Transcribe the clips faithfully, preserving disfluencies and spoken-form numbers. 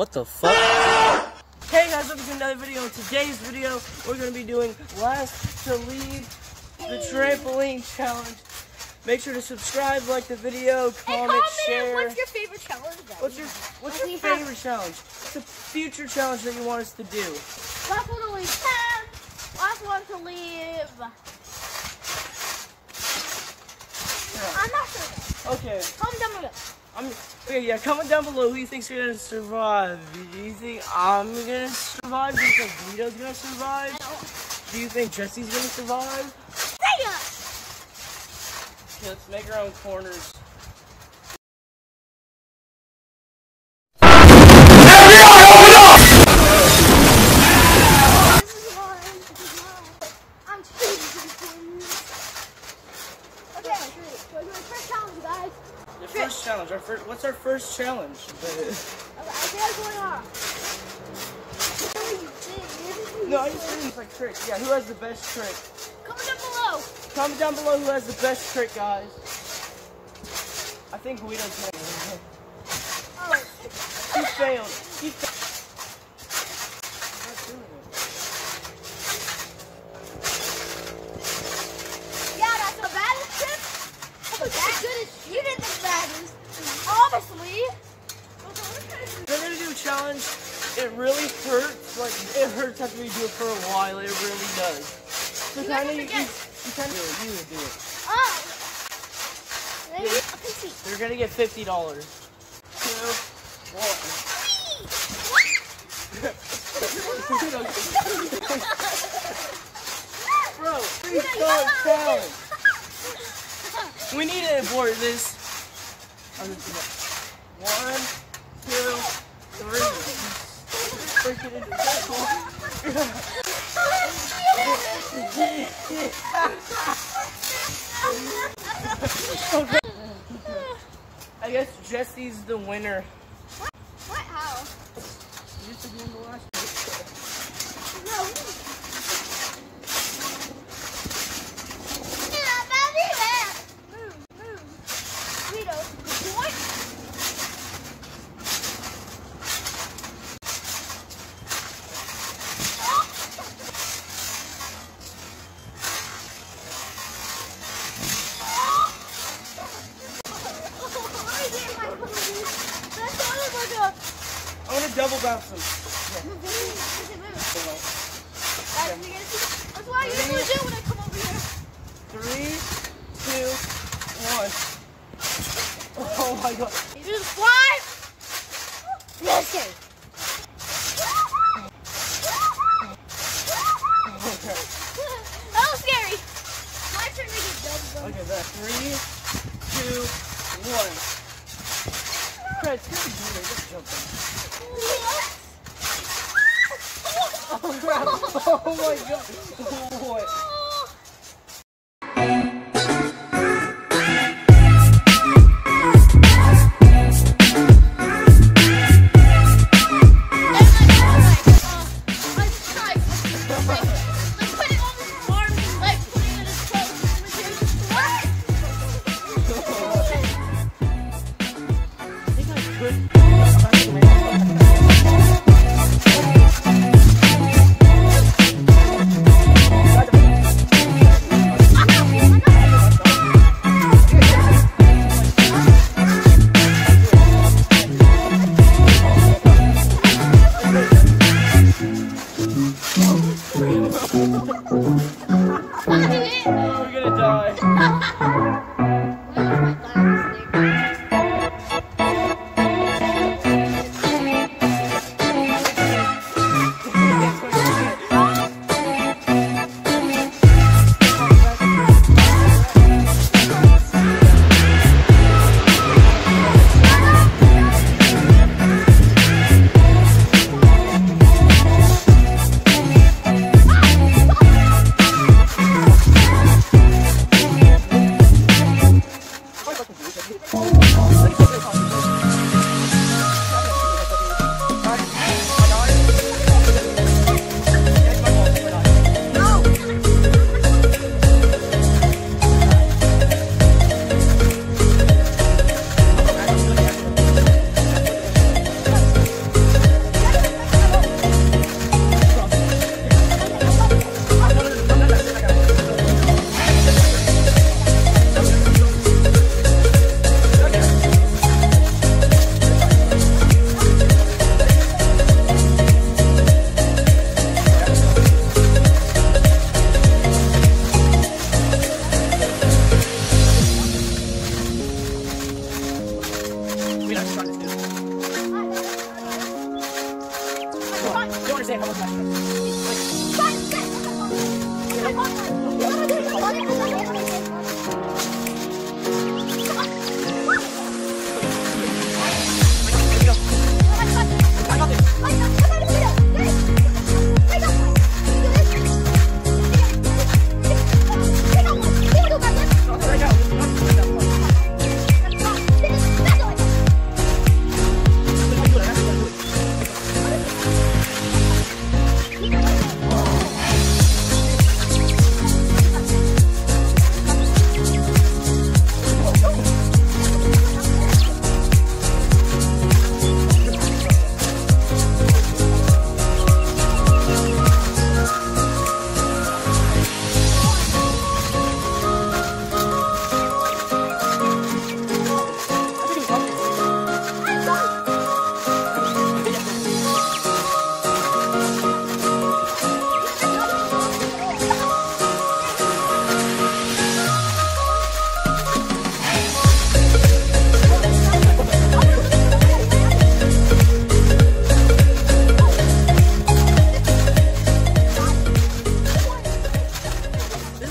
What the fuck? Hey guys, welcome to another video. In today's video, we're going to be doing last to leave the trampoline challenge. Make sure to subscribe, like the video, comment, comment share. What's your favorite challenge? What's your What's your favorite challenge? What's a future challenge that you want us to do? Last one to leave ten. Last one to leave. Yeah. I'm not sure. Okay. Comment down below. I'm, okay, yeah, comment down below who you think's gonna survive. Do you think I'm gonna survive? Do you think Vito's gonna survive? Do you think Jesse's gonna survive? Say it! Okay, let's make our own corners. I'm cheating. Okay, so your first challenge, guys. The first challenge. Our first. What's our first challenge? Okay, I think I'm going on. No, I just think it's like tricks. Yeah, who has the best trick? Comment down below. Comment down below who has the best trick, guys. I think Guido's gonna. Oh. He failed. He failed. Yeah, that's the baddest trick. That's as good as you did the baddest. Obviously. We're gonna do a challenge. It really hurts. Like it hurts after we do it for a while. It really does. So kind of you, you, you kind of do it. You would do it. Oh. Yeah. You're gonna get fifty dollars. Two, one. Bro, please start challenge. We need to abort this. One, two, three. Freaking into okay. I guess Jesse's the winner. What? What? How? You used to be in the last one. No. Yeah, baby, man. Move, move. Vito, what? I want to double bounce him. Yeah. That's what I usually do when I come over here. Three, two, one. Oh my god. You just fly. Yes, sir. Okay. That was scary. My turn to get double. Look at that. Three, two, one. Fred, it's gonna be good. Just jumping. Oh crap! Oh my god! Oh boy! We're gonna die.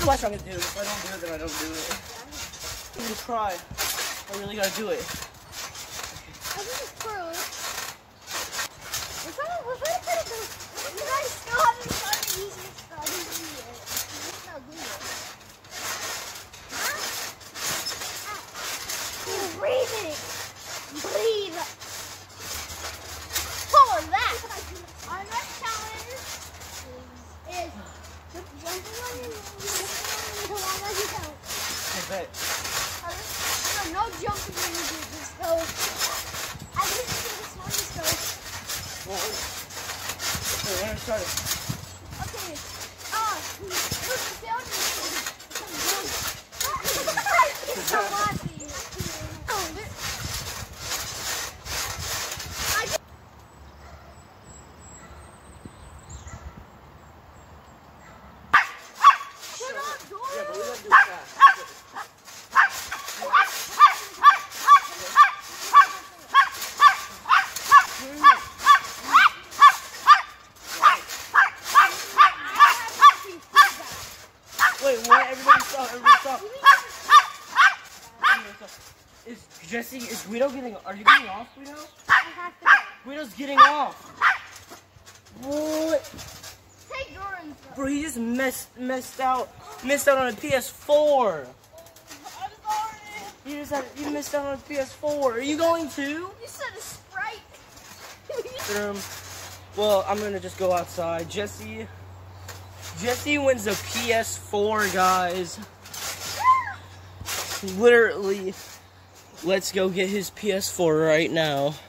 watch I'm gonna do it. If I don't do it, then I don't do it. I'm gonna try. I really gotta do it. I think it's true. We're trying to, we're trying to put it through. You guys still haven't started using it. I didn't do it. It's not good yet. Huh? You're breathing. Breathe. What was that? Our next challenge is jumping on your knees as long as you count. I bet. No, no jumping when you do this. So, I think this is the smartest go. Well, wait, we're gonna start it. Okay. Ah, look, the sound is it's so lousy. Oh, there. I just... Shut up, Dora. Yeah, but we gotta do it fast. Wait, what? Everybody stop, everybody stop. Everybody stop. Is Jesse, is Guido getting, are you getting off, Guido? I have to Guido's getting off. What? take Doran's though. Bro, he just messed, messed out, missed out on a P S four. I'm sorry. You just had, you missed out on a P S four. Are you going to? You said a Sprite. Um, well, I'm gonna just go outside. Jesse, Jesse wins a P S four, guys. Literally, let's go get his P S four right now.